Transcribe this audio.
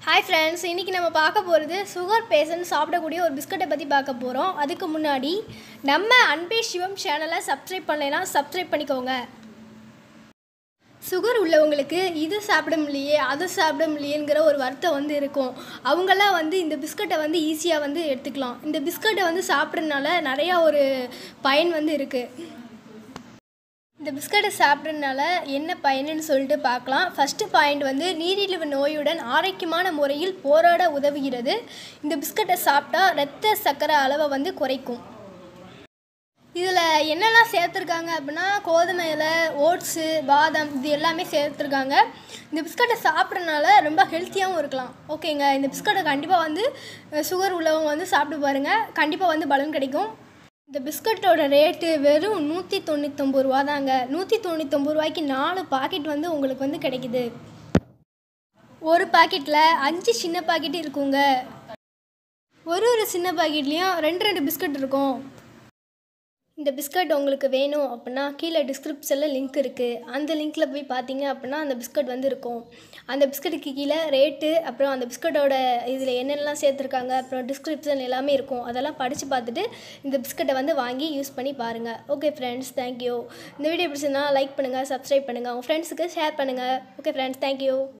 Hi friends, இன்றைக்கி நம்ம பார்க்க போகிறது சுகர் பேஷண்ட் சாப்பிடக்கூடிய ஒரு பிஸ்கட்டை பற்றி பார்க்க போகிறோம். அதுக்கு முன்னாடி நம்ம அன்பே சிவம் சேனலை சப்ஸ்கிரைப் பண்ணலைன்னா சப்ஸ்கிரைப் பண்ணிக்கோங்க. சுகர் உள்ளவங்களுக்கு இது சாப்பிட முடியலையே அது சாப்பிட முடியலையேங்கிற ஒரு வருத்தம் இருக்கும். அவங்களாம் இந்த பிஸ்கட்டை ஈஸியாக எடுத்துக்கலாம். இந்த பிஸ்கட்டை சாப்பிட்றதுனால நிறையா ஒரு பயன் இருக்குது. இந்த பிஸ்கட்டை சாப்பிட்றதுனால என்ன பயனுன்னு சொல்லிட்டு பார்க்கலாம். ஃபஸ்ட்டு பாயிண்ட் நீரிழிவு நோயுடன் ஆரோக்கியமான முறையில் போராட உதவுகிறது. இந்த பிஸ்கட்டை சாப்பிட்டா இரத்த சர்க்கரை அளவை குறைக்கும். இதில் என்னெல்லாம் சேர்த்துருக்காங்க அப்படின்னா, கோதுமையில் ஓட்ஸு, பாதாம் இது எல்லாமே சேர்த்துருக்காங்க. இந்த பிஸ்கட்டை சாப்பிட்றதுனால ரொம்ப ஹெல்த்தியாகவும் இருக்கலாம். ஓகேங்க, இந்த பிஸ்கட்டை கண்டிப்பாக சுகர் உள்ளவங்க சாப்பிட்டு பாருங்கள். கண்டிப்பாக பலன் கிடைக்கும். இந்த பிஸ்கட்டோட ரேட்டு வெறும் 199 ரூபா தாங்க. 199 ரூபாய்க்கு 4 பாக்கெட் உங்களுக்கு கிடைக்குது. ஒரு பாக்கெட்டில் 5 சின்ன பாக்கெட் இருக்குங்க. ஒரு சின்ன பாக்கெட்லேயும் 2 பிஸ்கட் இருக்கும். இந்த பிஸ்கட் உங்களுக்கு வேணும் அப்படின்னா கீழே டிஸ்கிரிப்ஷனில் லிங்க் இருக்குது. அந்த லிங்க்கில் போய் பார்த்தீங்க அப்படின்னா அந்த பிஸ்கட் இருக்கும். அந்த பிஸ்கட்டுக்கு கீழே ரேட்டு, அப்புறம் அந்த பிஸ்கட்டோட இதில் என்னென்னலாம் சேர்த்துருக்காங்க, அப்புறம் டிஸ்கிரிப்ஷன் எல்லாமே இருக்கும். அதெல்லாம் படித்து பார்த்துட்டு இந்த பிஸ்கட்டை வாங்கி யூஸ் பண்ணி பாருங்கள். Okay friends, thank you. இந்த வீடியோ பிடிச்சதுன்னா லைக் பண்ணுங்கள், சப்ஸ்கிரைப் பண்ணுங்கள், உங்கள் ஃப்ரெண்ட்ஸுக்கு ஷேர் பண்ணுங்கள். Okay friends, thank you.